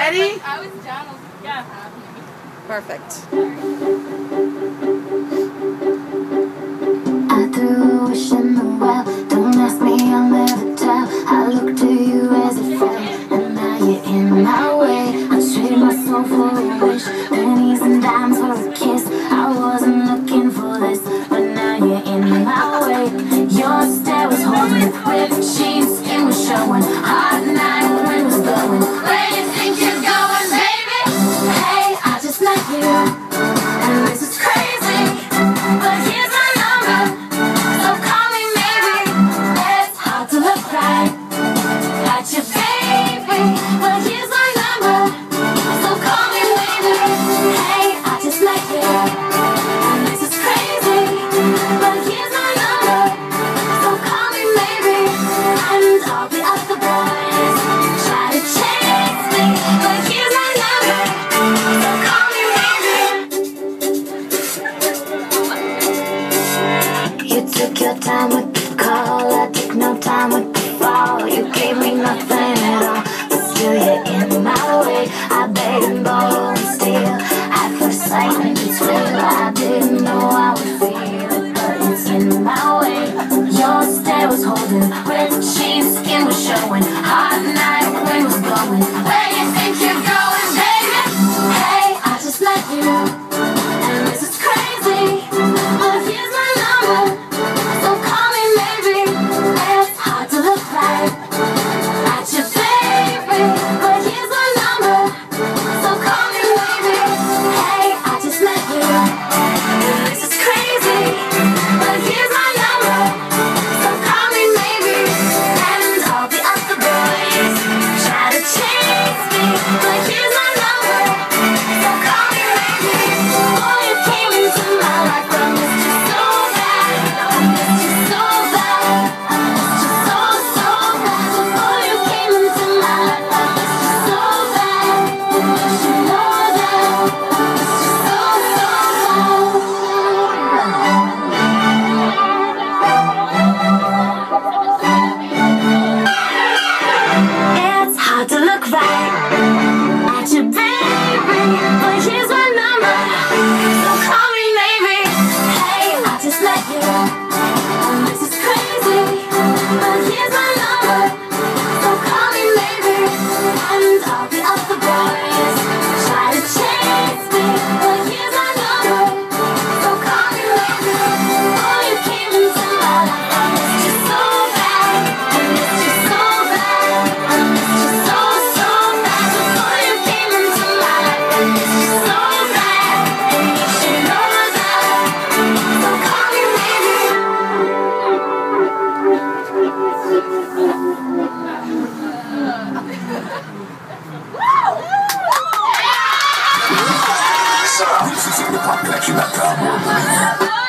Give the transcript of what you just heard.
Ready? I was down. Yeah. Perfect. I threw a wish in the well. Don't ask me, I'll never tell. I looked to you as it fell, and now you're in my way. I traded my soul for a wish, pennies and dimes for a kiss. I wasn't looking for this, but now you're in my way. Your stare was holding, ripped jeans, skin was showing. Hot night, wind was blowing. Where you think you're going, baby? Hey, I just met you, and this is crazy, but here's my number, so call me maybe. It's hard to look right at you, baby, but here's my number, so call me maybe. Hey, I just met you, and this is crazy, but here's my number, so call me maybe. And all the other boys try to chase me, but here's my number, so call me maybe. You took your time with the call, I took no time with the fall. You gave me nothing at all, but still you're in my way. I begged and borrowed and steal, at first sight made me thrill. I didn't know I would feel it, but it's in my way. Your stare was holding, ripped jeans, skin was showing. Hot night, wind was blowing. Where you think you're going, baby? Hey, I just met you, and this is crazy, but here's my number, so call me maybe. It's hard to look right at you, baby, but here's my number, so call me maybe. Hey, I just met you, and this is crazy, but here's my number, so call me maybe. And all the other boys try to chase me, but here's my number, so call me maybe. Boy, you came into my life, I missed you so bad. I missed you so bad. I missed you so, so bad. Before you came into my life, I missed you so bad. And you should know that. I missed you so, it's hard to look right at you, baby, but here's my number, so call me maybe. Hey, I just met you, and this is crazy, but here's my number, so call me maybe. And all the other boys try to chase me, but here's my number, so call me maybe. Oh, you came into my life, I missed you so bad, I missed you so bad, I missed you so, so bad. Before you came into my life, I missed you so bad, and you should know that, so call me maybe. This is the Pop Connection.com.